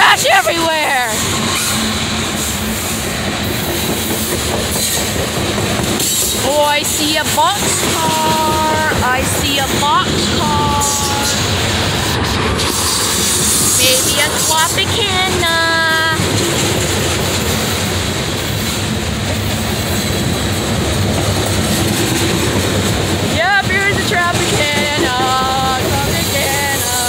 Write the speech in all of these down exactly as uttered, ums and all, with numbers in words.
trash everywhere! Oh, I see a boxcar. I see a boxcar. Maybe a Tropicana. Yep, here's a Tropicana. Tropicana.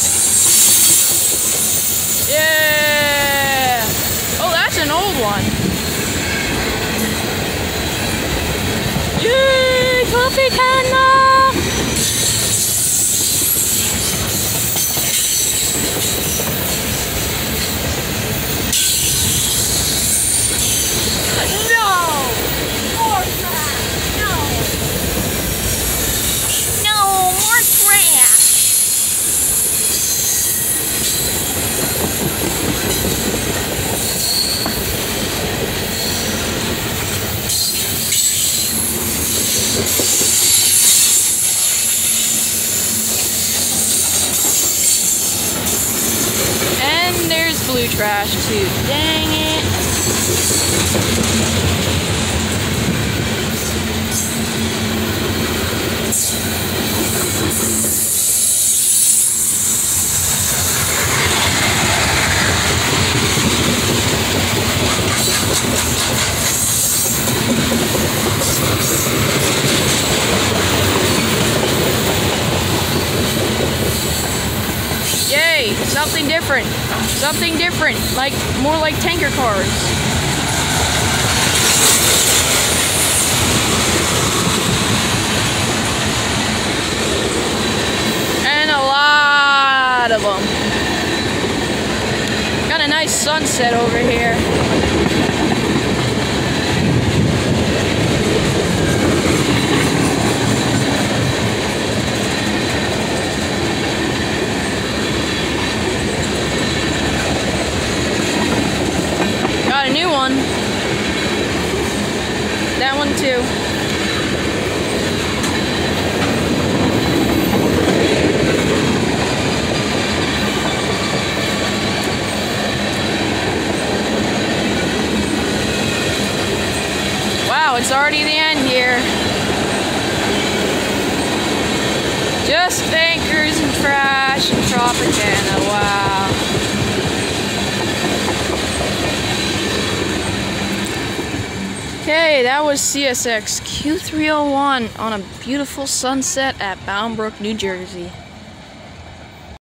Yeah. Oh, that's an old one. Yay, Tropicana! No! More trash! No! No, more trash! And there's blue trash too. Dang it. Yay, something different. Something different, like more like tanker cars. And a lot of them. Got a nice sunset over here. Got a new one. That one too. Wow, it's already the end here. Just tankers and trash and Tropicana. Wow. Okay, that was C S X Q three oh one on a beautiful sunset at Bound Brook, New Jersey.